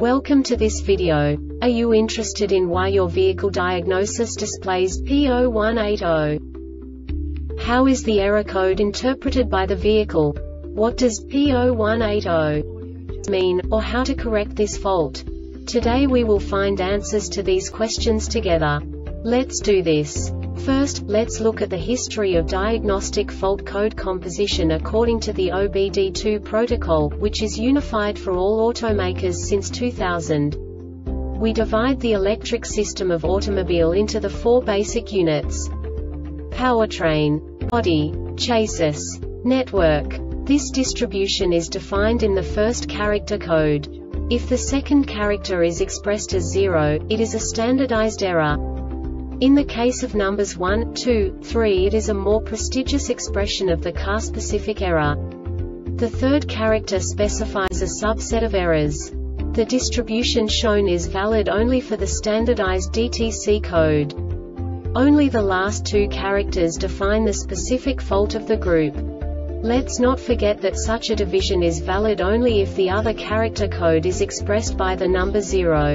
Welcome to this video. Are you interested in why your vehicle diagnosis displays P0180? How is the error code interpreted by the vehicle? What does P0180 mean, or how to correct this fault? Today we will find answers to these questions together. Let's do this. First, let's look at the history of diagnostic fault code composition according to the OBD2 protocol, which is unified for all automakers since 2000. We divide the electric system of automobile into the four basic units: powertrain, body, chassis, network. This distribution is defined in the first character code. If the second character is expressed as 0, it is a standardized error. In the case of numbers 1, 2, 3, it is a more prestigious expression of the car-specific error. The third character specifies a subset of errors. The distribution shown is valid only for the standardized DTC code. Only the last two characters define the specific fault of the group. Let's not forget that such a division is valid only if the other character code is expressed by the number 0.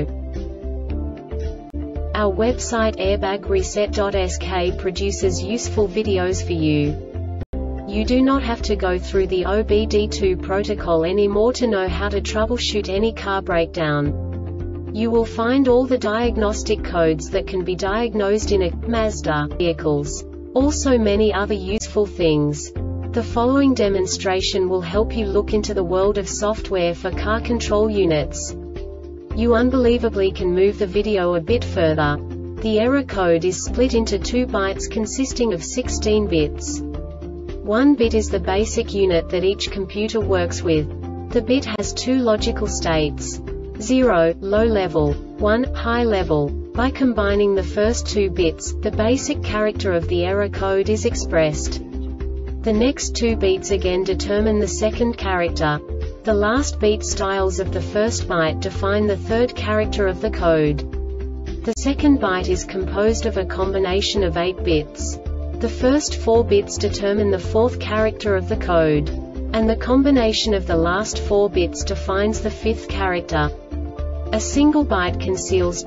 Our website airbagreset.sk produces useful videos for you. You do not have to go through the OBD2 protocol anymore to know how to troubleshoot any car breakdown. You will find all the diagnostic codes that can be diagnosed in a Mazda vehicles. Also many other useful things. The following demonstration will help you look into the world of software for car control units. You unbelievably can move the video a bit further. The error code is split into 2 bytes consisting of 16 bits. 1 bit is the basic unit that each computer works with. The bit has 2 logical states: 0, low level, 1, high level. By combining the first 2 bits, the basic character of the error code is expressed. The next 2 beats again determine the second character. The last beat styles of the first byte define the third character of the code. The second byte is composed of a combination of 8 bits. The first 4 bits determine the fourth character of the code. And the combination of the last 4 bits defines the fifth character. A single byte conceals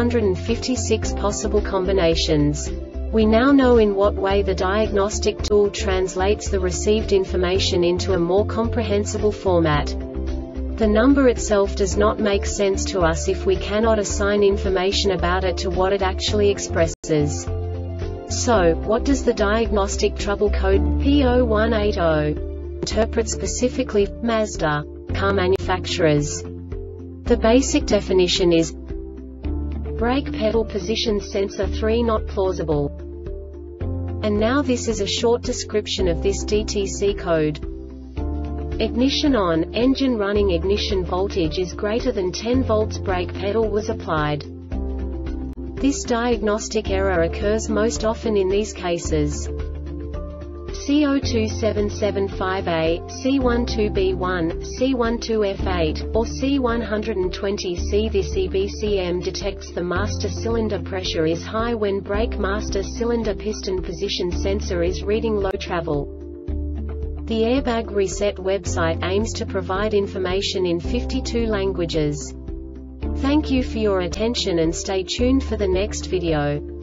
256 possible combinations. We now know in what way the diagnostic tool translates the received information into a more comprehensible format. The number itself does not make sense to us if we cannot assign information about it to what it actually expresses. So, what does the diagnostic trouble code P0180 interpret specifically for Mazda car manufacturers? The basic definition is: brake pedal position sensor 3 not plausible. And now this is a short description of this DTC code. Ignition on, engine running, ignition voltage is greater than 10 volts, brake pedal was applied. This diagnostic error occurs most often in these cases: C02775A, C12B1, C12F8, or C120C. This EBCM detects the master cylinder pressure is high when brake master cylinder piston position sensor is reading low travel. The Airbag Reset website aims to provide information in 52 languages. Thank you for your attention and stay tuned for the next video.